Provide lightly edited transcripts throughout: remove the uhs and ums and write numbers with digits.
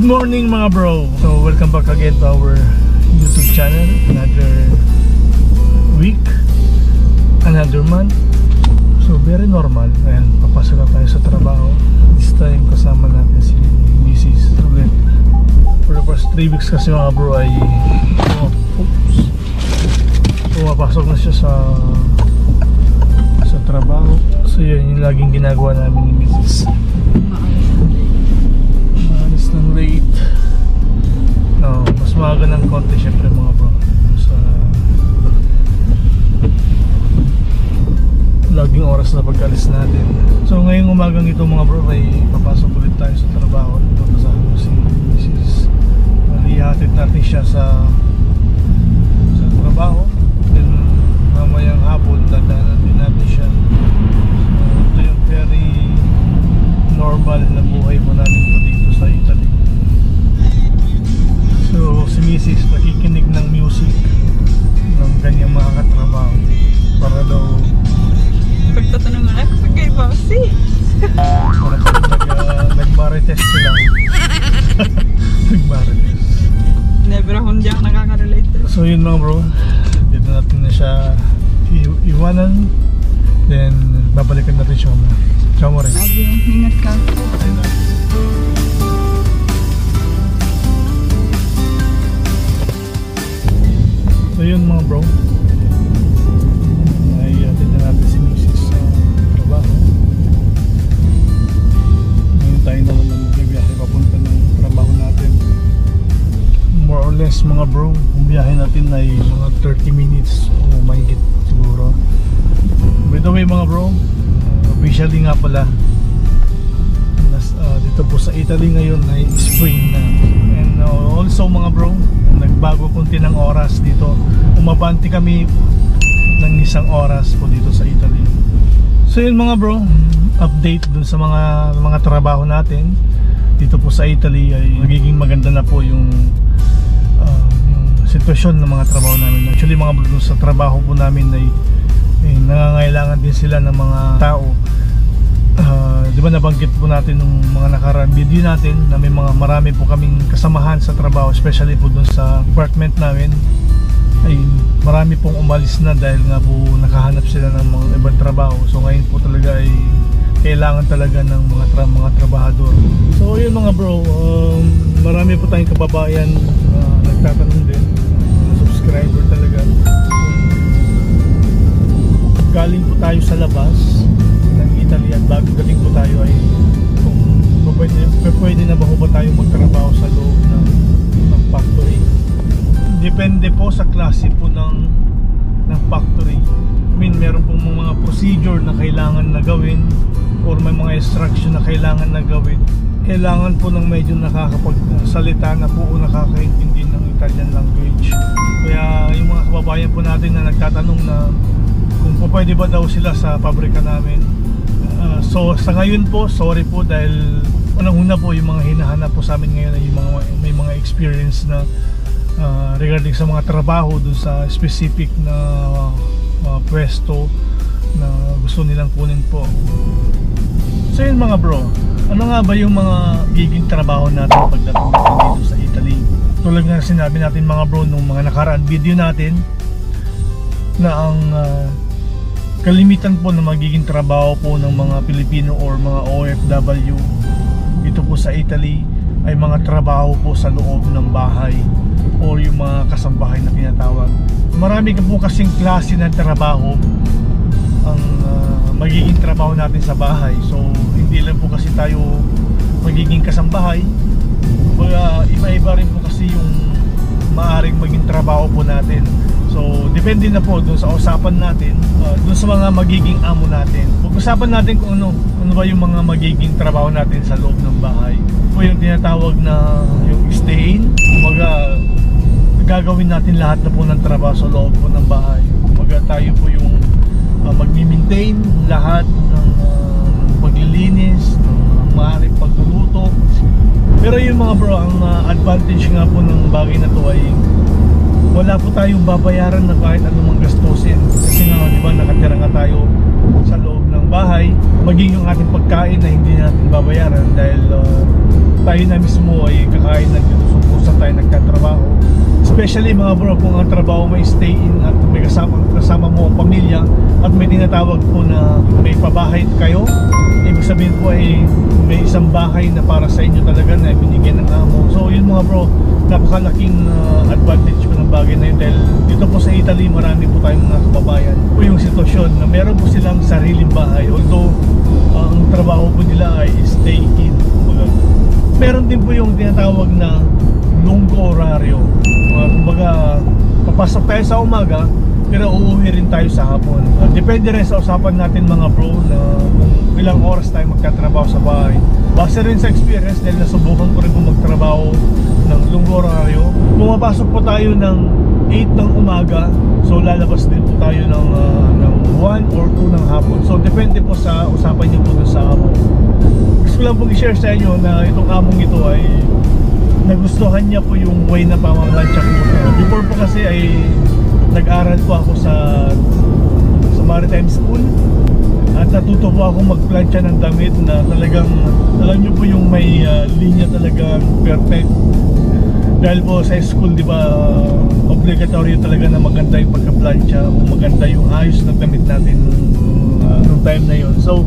morning mga bro! So welcome back again to our YouTube channel. Another week, another month. So very normal. Ayan, papasok na tayo sa trabaho. This time kasama natin si Mrs. ulit. For the past 3 weeks kasi mga bro ay pumapasok na siya sa trabaho. So yun yung laging ginagawa namin ni Mrs. Maalis ng late. No, mas maaga ng konti syempre mga bro sa laging oras na pag-alis natin. So ngayong umagang ito mga bro ay papasok ulit tayo sa trabaho. Ito kasama ko si Mrs. Ihatid natin siya sa trabaho. Then mamayang hapon dadaanan din natin siya. So ito yung very normal na buhay po namin po dito sa Italy. So si Mrs. nakikinig ng music ng kanyang mga katrabaho para daw pagtatanong nga ako sa kay Bossy. Nag-marites sila. Nag-marites. Never akong diyan nakaka-relate. So yun mga bro, dito natin na siya iwanan. Then babalikan natin siya mamaya. Ciao mo rin. Sabi mo, ingat ka. So yun mga bro, ay atin na natin si Mrs. sa trabaho. Ngayon tayo naman na magbibiyahe papunta ng trabaho natin. More or less mga bro, ang biyahe natin ay mga 30 minutes o mahigit siguro. By the way mga bro, officially nga pala dito po sa Italy ngayon ay spring na. And also mga bro, nagbago kunti ng oras dito. Umabanti kami ng 1 oras po dito sa Italy. So yun mga bro, update dun sa mga trabaho natin dito po sa Italy ay magiging maganda na po yung sitwasyon ng mga trabaho namin. Actually mga bro, sa trabaho po namin ay nangangailangan din sila ng mga tao. Di ba nabanggit po natin nung mga nakaraan video natin na may marami po kaming kasamahan sa trabaho, especially po dun sa apartment namin ay marami pong umalis na dahil nga po nakahanap sila ng mga ibang trabaho. So ngayon po talaga ay kailangan talaga ng mga trabahador. So yun mga bro, marami po tayong kababayan nagtatanong din, subscriber talaga. Galing po tayo sa labas ng Italy at bago galing po tayo ay kung pwede na ba tayo magtrabaho sa loob ng factory. Depende po sa klase po ng factory. I mean, meron pong mga procedure na kailangan na gawin or may mga instruction na kailangan na gawin. Kailangan po ng medyo nakakapagsalita na po o nakakaintindi ng Italian language. Kaya yung mga kababayan po natin na nagtatanong na kung pwede ba daw sila sa pabrika namin. So sa ngayon po, sorry po dahil unang-una po yung mga hinahanap po sa amin ngayon ay may mga experience na regarding sa mga trabaho dun sa specific na pwesto na gusto nilang kunin po. So yun mga bro, ano nga ba yung mga giging trabaho natin pagdating natin dito sa Italy? Tulad nga sinabi natin mga bro nung mga nakaraan video natin na ang kalimitan po na magiging trabaho po ng mga Pilipino or mga OFW dito po sa Italy ay mga trabaho po sa loob ng bahay or yung mga kasambahay na tinatawag. Marami ka po kasing klase ng trabaho ang magiging trabaho natin sa bahay. So hindi lang po kasi tayo magiging kasambahay, iba-iba rin po kasi yung maaring maging trabaho po natin. So depende na po dun sa usapan natin, dun sa mga magiging amo natin. Pag-usapan natin kung ano ba yung mga magiging trabaho natin sa loob ng bahay. Po yung tinatawag na yung stay-in. Kumbaga gagawin natin lahat na po ng trabaho sa loob po ng bahay. Kumbaga tayo po yung magmi-maintain lahat ng paglilinis, ng maaaring pagluluto. Pero yung mga bro, ang advantage nga po ng bagay na to ay wala po tayong babayaran na kahit anumang gastusin. Kasi nga, di ba, nakatira nga tayo sa loob ng bahay. maging yung ating pagkain na hindi natin babayaran dahil tayo na mismo ay kakain na dito kung saan tayo nagtatrabaho. Especially mga bro, kung ang trabaho may stay in at may kasama mo ang pamilya at may tinatawag po na may pabahay kayo, ibig sabihin po ay may isang bahay na para sa inyo talaga na binigyan ng amo. So yun mga bro, napakalaking advantage po ng bagay na yun dahil dito po sa Italy marami po tayong mga kababayan po yung sitwasyon na meron po silang sariling bahay, although ang trabaho po nila ay stay in. Meron din po yung tinatawag na lunggo oraryo. Kumbaga, papasok tayo sa umaga pero uuwi rin tayo sa hapon. Depende rin sa usapan natin mga bro na kung ilang oras tayo magtatrabaho sa bahay. Base rin sa experience dahil nasubukan ko rin po magtrabaho ng lunggo oraryo. Pumapasok po tayo ng 8 ng umaga, so lalabas din po tayo ng 1 or 2 ng hapon. So depende po sa usapan niyo po dun sa amo. Gusto ko lang pong i-share sa inyo na itong among ito ay nagustuhan niya po yung way na pamamalansya ko. Before po kasi ay nag-aral po ako sa maritime school at natuto po ako magplansya ng damit na talagang alam niyo po yung may linya talagang perfect. Dahil po sa school, di ba, obligatory talaga na maganda yung pagka-plansya o maganda yung ayos ng damit natin nung time na yun. So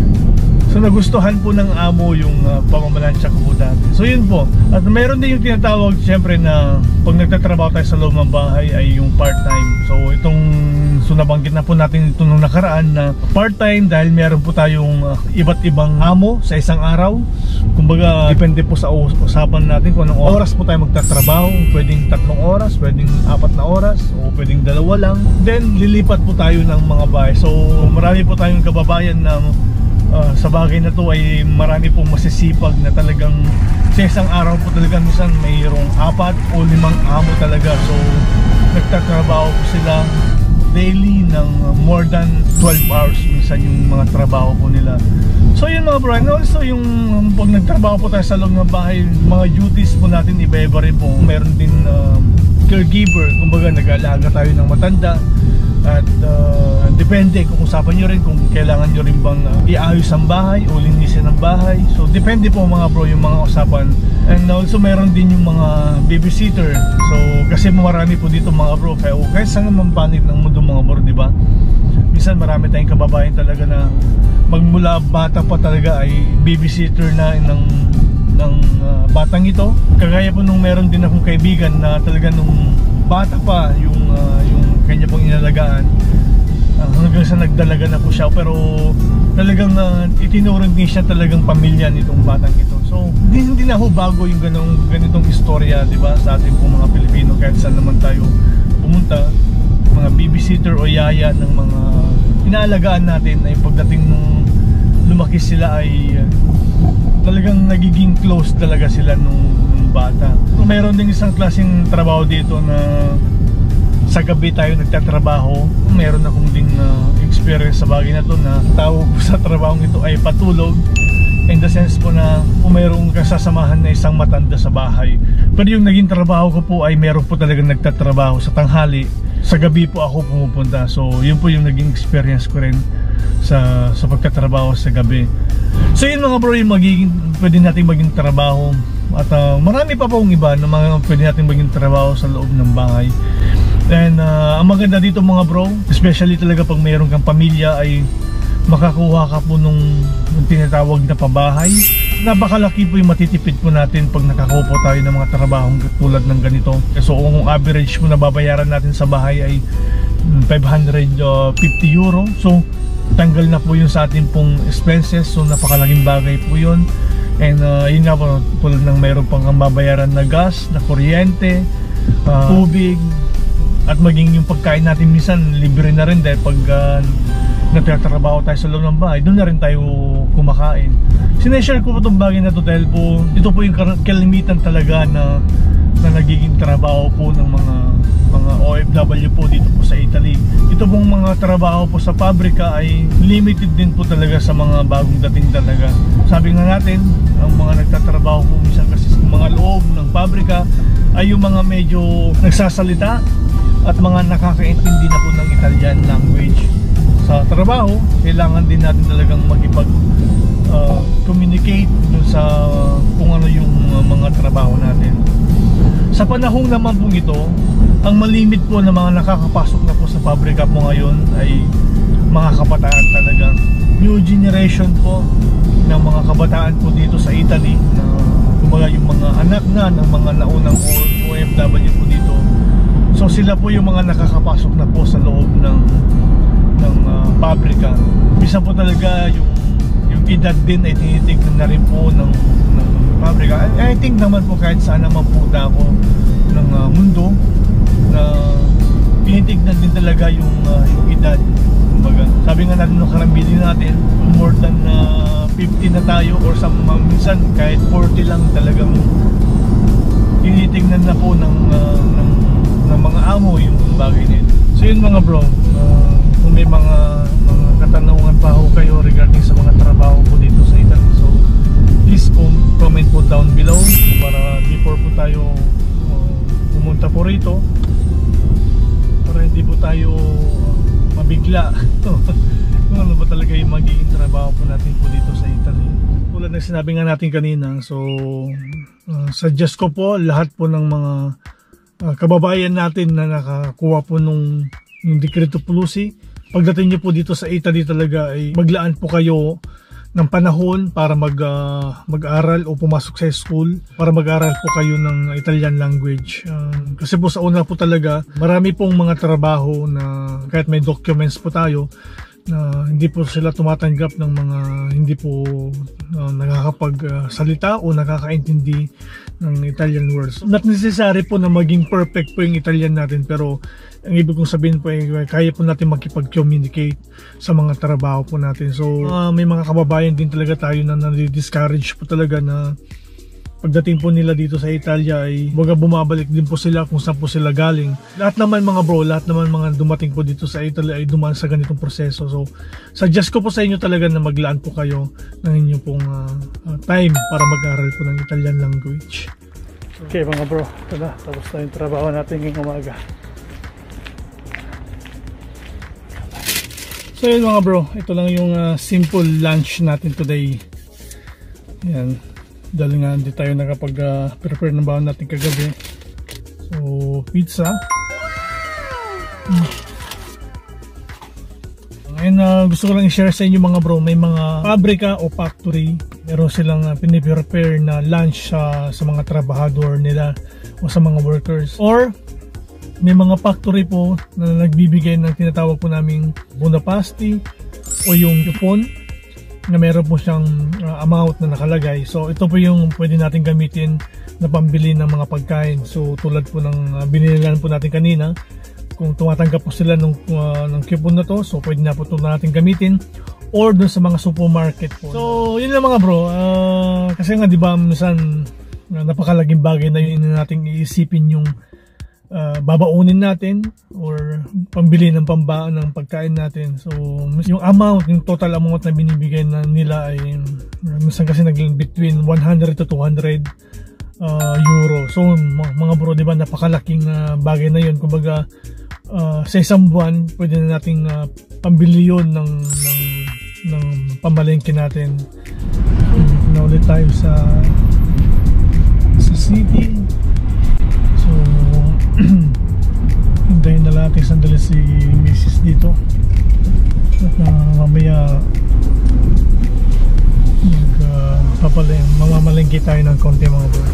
nagustuhan po ng amo yung pamamalansya ko po dati. So yun po. At mayroon din yung tinatawag siyempre na pag nagtatrabaho tayo sa loob ng bahay ay yung part-time. So nabanggit na po natin ito nung nakaraan na part-time dahil meron po tayong iba't ibang amo sa isang araw. Kumbaga depende po sa usapan natin kung anong oras po tayo magtatrabaho. Pwedeng 3 oras, pwedeng 4 na oras, o pwedeng 2 lang. Then lilipat po tayo ng mga bahay. So marami po tayong kababayan na sa bagay na to ay marami pong masisipag na talagang sa isang araw po talaga minsan mayroong 4 o 5 amo talaga. So nagtatrabaho po sila daily ng more than 12 hours minsan yung mga trabaho po nila. So yun mga bro, and also yung pag nagtrabaho po tayo sa loob ng bahay, mga duties po natin iba-iba rin po. Meron din caregiver, kumbaga nag-aalaga tayo ng matanda. At depende kung usapan nyo rin kung kailangan nyo rin bang iayos ang bahay o linisin ang bahay. So depende po mga bro yung mga usapan. And also meron din yung mga babysitter. So kasi marami po dito mga bro, kaya saan naman panig ng mundo mga bro, di ba? Minsan marami tayong kababayan talaga na magmula bata pa talaga ay babysitter na ng batang ito. Kagaya po nung meron din akong kaibigan na talaga nung bata pa yung kanya pong inalagaan hanggang sa nagdalaga na po siya, pero talagang itinuring din siya talagang pamilya nitong batang ito. So hindi na ho bago yung ganitong istorya, di ba, sa ating pong mga Pilipino kahit saan naman tayo pumunta. Mga babysitter o yaya ng mga inaalagaan natin ay pagdating nung lumaki sila ay talagang nagiging close talaga sila nung bata. So, mayroon din isang klaseng trabaho dito na sa gabi tayo nagtatrabaho. Meron akong ding experience sa bagay na to na tawag ko sa trabahong ito ay patulog, in the sense po na kung mayroong kasasamahan na isang matanda sa bahay. Pero yung naging trabaho ko po ay meron po talagang nagtatrabaho sa tanghali. Sa gabi po ako pumupunta. So yun po yung naging experience ko rin sa pagtatrabaho sa gabi. So yun mga bro, yung pwede natin maging trabaho. At marami pa pong iba na mga pwede natin maging trabaho sa loob ng bahay. And ang maganda dito mga bro, especially talaga pag mayroon kang pamilya, ay makakuha ka po nung tinatawag na pabahay. Napakalaki po yung matitipid po natin pag nakakuha po tayo ng mga trabahong tulad ng ganito. So kung average mo na babayaran natin sa bahay ay 550 euro. So tanggal na po yun sa ating pong expenses. So napakalaking bagay po yun. And yun nga po, tulad ng mayroon pang babayaran na gas, na kuryente, tubig, at maging yung pagkain natin minsan libre na rin dahil pag nagtatrabaho tayo sa loob ng bahay, doon na rin tayo kumakain. Sineshare ko po itong bagay na to dahil po ito po yung kalimitan talaga na nagiging trabaho po ng mga OFW po dito po sa Italy. Ito pong mga trabaho po sa pabrika ay limited din po talaga sa mga bagong dating talaga. Sabi nga natin, ang mga nagtatrabaho po minsan kasi sa mga loob ng pabrika ay yung mga medyo nagsasalita at mga nakakaintindi na po ng Italian language. Sa trabaho, kailangan din natin talagang communicate dun sa kung ano yung mga trabaho natin. Sa panahong naman po ito, ang malimit po na mga nakakapasok na po sa pabrika po ngayon ay mga kabataan talaga. New generation po ng mga kabataan po dito sa Italy, na kumbaga yung mga anak na ng mga naunang OFW po dito. So sila po yung mga nakakapasok na po sa loob ng pabrika. Bisa po talaga yung edad din ay tinitignan na rin po ng pabrika. I think naman po kahit saan naman po ako ng mundo, na tinitignan din talaga yung edad. Kumbaga, sabi nga natin nung karambili natin, more than 50 na tayo, or minsan kahit 40 lang talagang tinitignan na po ng mga amo yung bagay nito. So yun mga bro, kung may mga katanungan pa ho kayo regarding sa mga trabaho po dito sa Italy, so please comment po down below para before po tayo pumunta po rito, para hindi po tayo mabigla kung ano ba talaga yung magiging trabaho po natin po dito sa Italy. Tulad ng sinabi nga natin kanina, so suggest ko po lahat po ng mga kababayan natin na nakakuha po yung Decreto Pulusi, pagdating nyo po dito sa Italy talaga ay maglaan po kayo ng panahon para mag-aral o pumasok sa school, para mag-aral po kayo ng Italian language. Kasi po sa una po talaga, marami pong mga trabaho na kahit may documents po tayo, na hindi po sila tumatanggap ng mga hindi po nakakapagsalita o nakakaintindi ng Italian words. Not necessary po na maging perfect po yung Italian natin, pero ang ibig kong sabihin po ay kaya po natin makipag-communicate sa mga trabaho po natin. So may mga kababayan din talaga tayo na nadi-discourage po talaga na pagdating po nila dito sa Italia ay bumabalik din po sila kung saan po sila galing. Lahat naman mga bro, lahat naman mga dumating po dito sa Italy ay dumaan sa ganitong proseso. So suggest ko po sa inyo talaga na maglaan po kayo ng inyong pong time para mag-aral po ng Italian language. Okay mga bro, ito na, tapos na yung trabaho natin ngayong umaga. So yun mga bro, ito lang yung simple lunch natin today. Yan, dahil nga hindi tayo nakapag-prepare ng baon natin kagabi. So pizza. Ngayon gusto ko lang i-share sa inyo mga bro, may mga pabrika o factory, meron silang piniprepare na lunch sa mga trabahador nila o sa mga workers. Or may mga factory po na nagbibigay ng tinatawag po naming bonapasti o yung coupon na meron po siyang amount na nakalagay. So ito po yung pwede natin gamitin na pambili ng mga pagkain. So tulad po ng binilihan po natin kanina, kung tumatanggap po sila ng coupon na to, so pwede na po ito natin gamitin, or dun sa mga supermarket po. So yun lang mga bro, kasi nga diba minsan napakalaging bagay na yun na nating iisipin yung babaunin natin or pambili ng pambaan ng pagkain natin. So yung amount, yung total amount na binibigay na nila ay minsan kasi naging between 100 to 200 euro. So mga bro, diba napakalaking bagay na yun. Kumbaga sa isang buwan pwede na nating pambili yun ng pamalengke natin. Na ulit tayo sa city. So hintayin na natin sandali si Mrs. dito at mamaya mamamalengke tayo ng konti mga bro.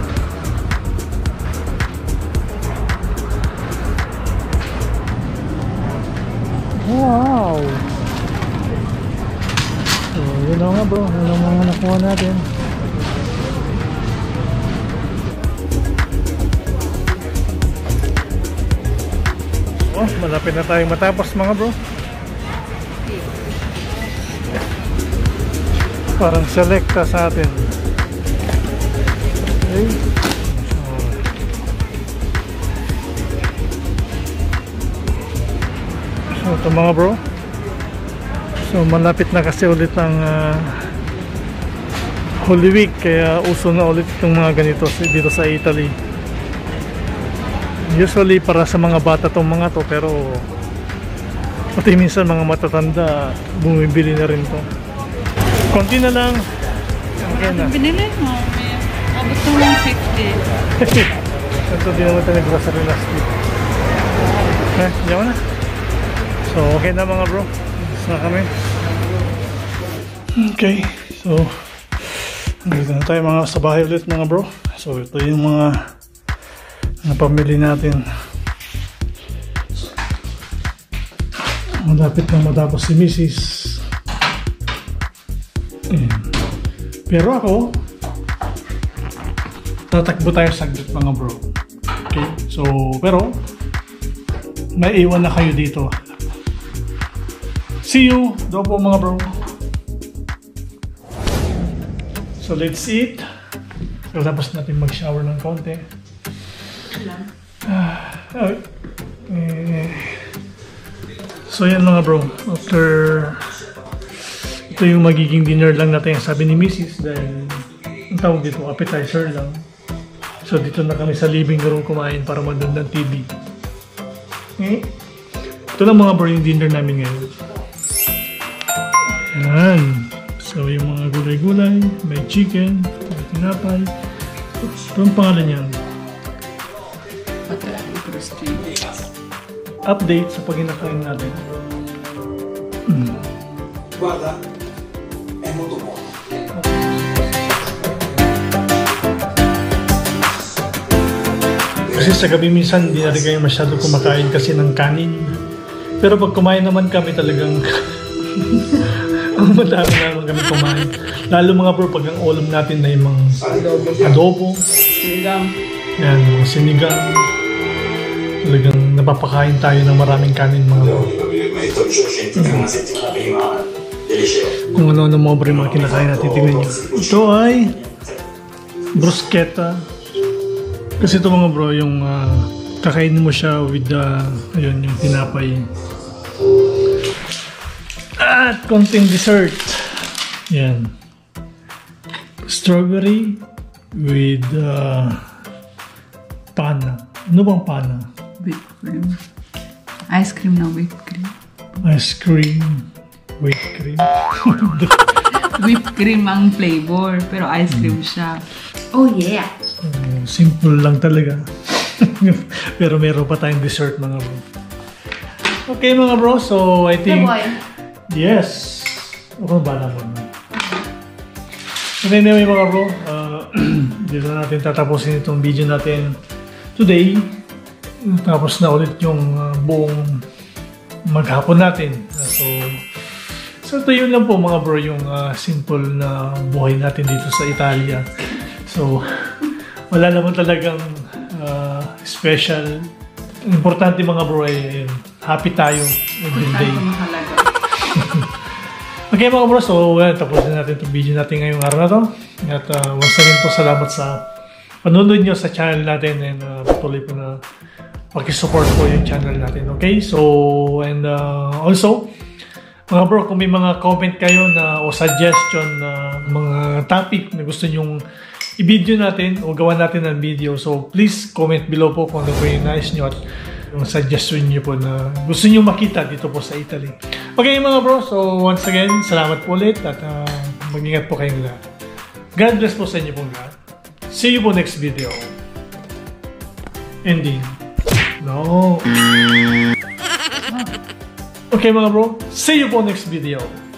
Wow! So yun na nga bro, yun ang mga nakuha natin. Oh, malapit na tayong matapos mga bro. Parang selecta sa atin. Okay. So ito mga bro. So malapit na kasi ulit ang Holy Week, kaya uso na ulit itong mga ganito dito sa Italy. Usually para sa mga bata tong mga to, pero Pati minsan mga matatanda, bumibili na rin to. Konti na lang. Okay na. Binili mo. May abot ng 150. Ito din naman tayo grocery last week. Diyan na. So, okay na mga bro. Tapos na kami. Okay. So, nandito na tayo mga sa bahay ulit mga bro. So, ito yung mga pamili natin. Malapit na matapos si Mrs. Ayan. Pero ako, tatakbo tayo saglit mga bro. Okay? So, pero, may iwan na kayo dito. See you! Doon po mga bro. So, let's eat. So, tapos natin mag-shower ng konti. So, yan mga bro. After, ito yung magiging dinner lang natin. Sabi ni Mrs. Dahil, ang tawag dito, appetizer lang. So, dito na kami sa living room kumain para manood ng TV. Okay? Ito lang mga bro yung dinner namin ngayon. Yan. So, yung mga gulay-gulay, may chicken, may tinapay. Ito ang pangalan niyan. Update sa pag-inakain natin. Guarda, è molto buono. Kasi sa gabi minsan hindi na rin kayo masyado kumakain kasi ng kanin. Pero pag kumain naman kami talagang ang madami naman kami kumain. Lalo mga bro pag ang ulam natin na yung mga adobo, Sinigang. yan, mga sinigang. Talagang napapakain tayo ng maraming kanin mga bro. Metto il scientifico una settimana prima del liceo. Kung ano-ano mga bro yung mga kinakain natin, tingnan nyo. Ito ay bruschetta. Kasi ito mga bro, yung kakainin mo siya with ayun, yung tinapay. At konting dessert. Yan. Strawberry with pana. Ano bang pana? Whipped cream. Ice cream na whipped cream. Ice cream. Whipped cream. Whipped cream ang flavor, pero ice cream siya. Oh yeah! Simple lang talaga. Pero meron pa tayong dessert mga bro. Okay mga bro, so I think... Yes! Ako ba naman? So anyway mga bro, dito natin tatapusin itong video natin today. Tapos na ulit yung buong maghapon natin. So ito yun lang po mga bro, yung simple na buhay natin dito sa Italia. So wala naman talagang special. Importante mga bro ay happy tayo every day. Okay mga bro, so tapusin natin itong video natin ngayong araw na to. At once again po salamat sa panonood nyo sa channel natin and patuloy po na pakisupport po yung channel natin. Okay, so and also mga bro, kung may mga comment kayo na o suggestion na mga topic na gusto nyong i-video natin o gawa natin ng video, so please comment below po kung ano po yung nais nyo at yung suggestion nyo po na gusto nyo makita dito po sa Italy. Okay mga bro, so once again, salamat po ulit at mag-ingat po kayong lahat. God bless po sa inyo pong lahat. See you po next video. Ending. No. Okay mga bro, see you po next video.